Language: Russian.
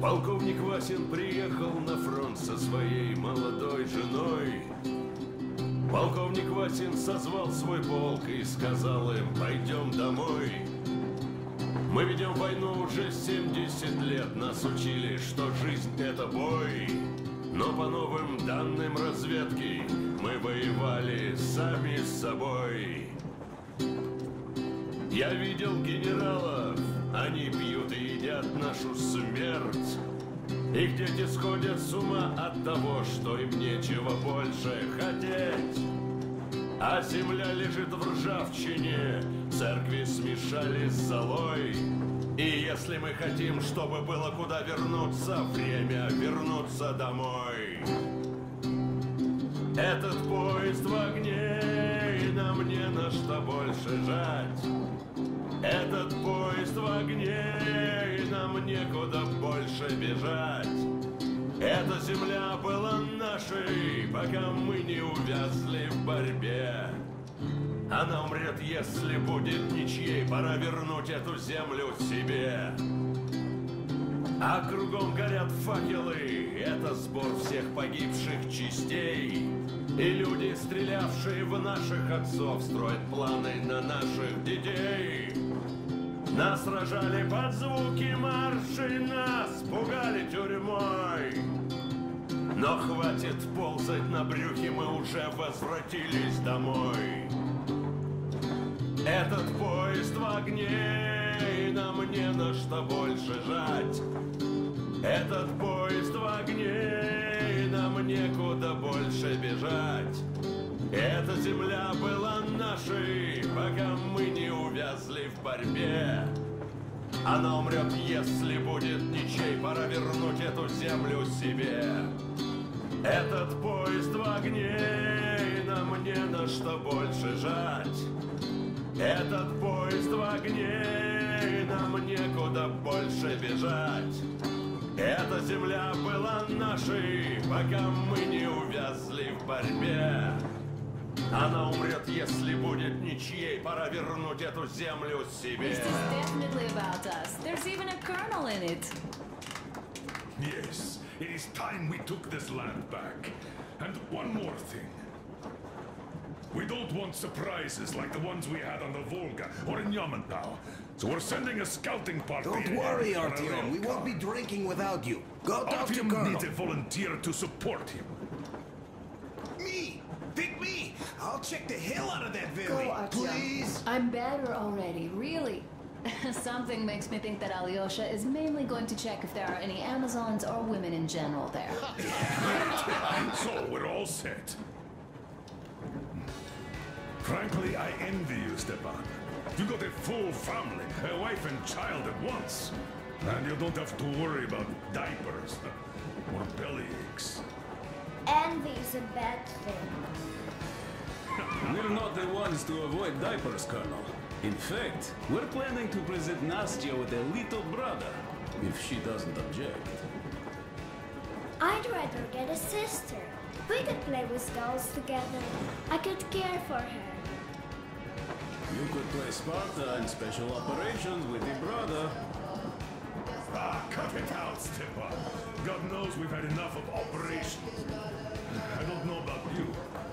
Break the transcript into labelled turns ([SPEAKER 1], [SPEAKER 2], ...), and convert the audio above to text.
[SPEAKER 1] Полковник Васин приехал на фронт со своей молодой женой. Полковник Васин созвал свой полк и сказал им: пойдем домой. Мы ведем войну уже 70 лет, нас учили, что жизнь это бой. Но по новым данным разведки мы воевали сами с собой. Я видел генералов, они пьют и едят нашу смерть. Их дети сходят с ума от того, что им нечего больше хотеть. А земля лежит в ржавчине, церкви смешались с золой. И если мы хотим, чтобы было куда вернуться, время вернуться домой. Этот поезд в огне, и нам не на что больше жать. Этот поезд в огне, и нам некуда больше бежать. Эта земля была нашей, пока мы не увязли в борьбе. Она умрет, если будет ничьей, пора вернуть эту землю себе. А кругом горят факелы, это сбор всех погибших частей. И люди, стрелявшие в наших отцов, строят планы на наших детей. Нас сражали под звуки маршей, нас пугали тюрьмой. Но хватит ползать на брюхе, мы уже возвратились домой. Этот поезд в огне, и нам не на что больше жать. Этот поезд в огне, и нам некуда больше бежать. Эта земля была нашей, пока мы не увязли в борьбе. Она умрет, если будет ничей, пора вернуть эту землю себе. Этот поезд в огне, и нам не на что больше жать. Этот поезд в огне, и нам некуда больше бежать. Эта земля была нашей, пока мы не увязли в борьбе. Она умрет, если будет ничьей, пора вернуть эту землю себе.
[SPEAKER 2] This is definitely about us. There's even a colonel in it.
[SPEAKER 3] Yes, it is time we took this land back. And one more thing. We don't want surprises like the ones we had on the Volga or in Yamantau. So we're sending a scouting party.
[SPEAKER 4] Don't worry, Artyom. We won't be drinking without you. Go talk to
[SPEAKER 3] Artyom
[SPEAKER 4] Colonel.
[SPEAKER 3] needs a volunteer to support him.
[SPEAKER 4] Me! Pick me! I'll check the hell out of that
[SPEAKER 2] Go,
[SPEAKER 4] valley.
[SPEAKER 2] Artyom.
[SPEAKER 4] Please!
[SPEAKER 2] I'm better already, really. Something makes me think that Alyosha is mainly going to check if there are any Amazons or women in general there.
[SPEAKER 3] So we're all set. Frankly, I envy you, Stepan. You got a full family, a wife and child at once. And you don't have to worry about diapers or belly aches.
[SPEAKER 5] Envy is a bad thing.
[SPEAKER 6] We're not the ones to avoid diapers, Colonel. In fact, we're planning to present Nastya with a little brother, if she doesn't object.
[SPEAKER 5] I'd rather get a sister. We could play with dolls together. I could care for her.
[SPEAKER 6] You could play Sparta in special operations with your brother.
[SPEAKER 3] Ah, cut it out, Stepan. God knows we've had enough of operations. I don't know about you,